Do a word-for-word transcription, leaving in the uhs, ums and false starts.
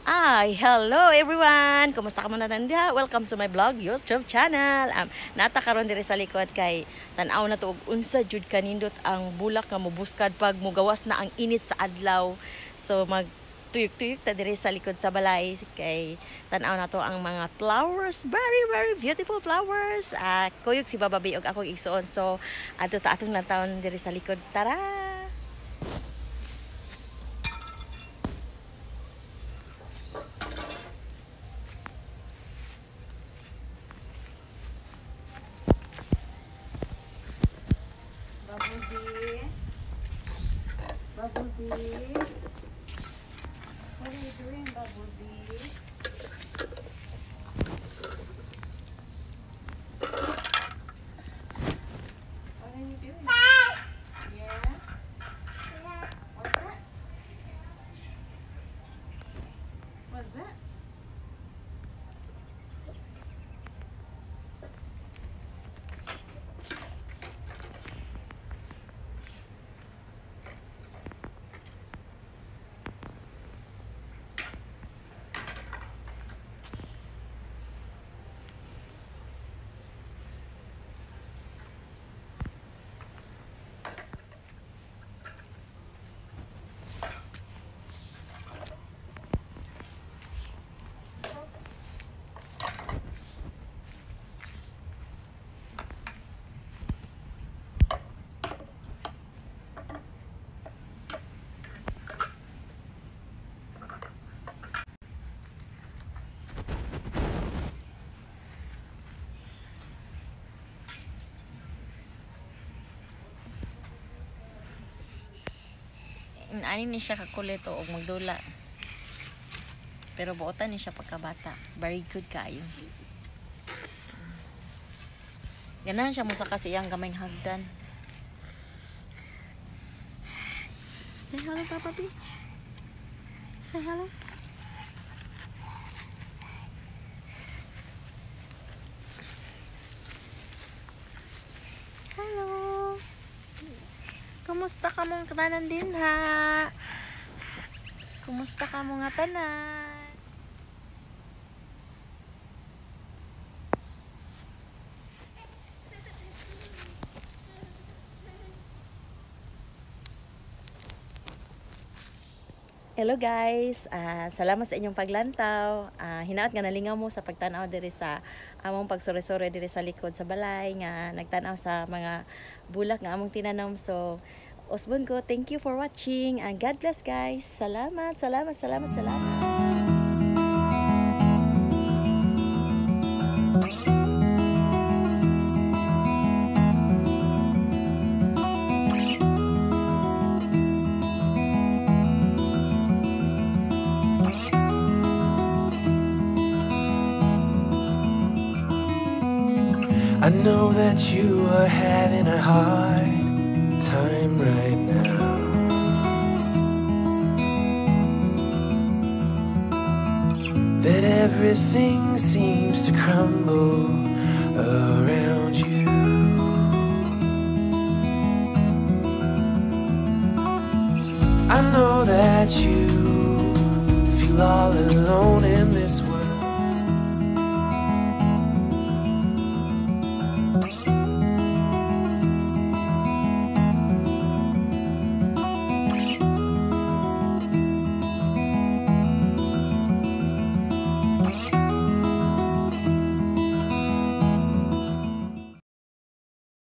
Ay, hello everyone! Kumusta ka muna nandiya? Welcome to my vlog YouTube channel. Um, nata karon diri sa likod kay tan-aw na to og unsa jud kanindot ang bulak nga mobuskad pag mugawas na ang init sa adlaw. So mag tuyok-tuyok ta diri sa likod sa balay kay tan-aw na to ang mga flowers, very very beautiful flowers. Uh, kuyog si Bababi og akong igsuon. So adto ta atong lantawon diri sa likod. Tara! Bubblebee, Bubblebee, what are you doing, Bubblebee? What are you doing? Yeah? What's that? What's that? Ani ni siya kakulit o magdula. Pero buotan ni siya pagkabata. Very good kayo. Ganahan siya mo sa kasi iyang gamayng hagdan. Say hello, Papa B. Say hello. Hello. Kumusta ka mong tanan din ha? Kumusta ka mong tanan? Hello guys, uh, salamat sa inyong paglantaw. Uh, hinaot nga nalingaw mo sa pagtanaw diri sa among pagsore-sore diri sa likod sa balay nga nagtanaw sa mga bulak nga among tinanom. So usbon ko, thank you for watching and God bless guys. Salamat, salamat, salamat, salamat. I know that you are having a hard time right now. That everything seems to crumble around you. I know that you feel all alone in this world.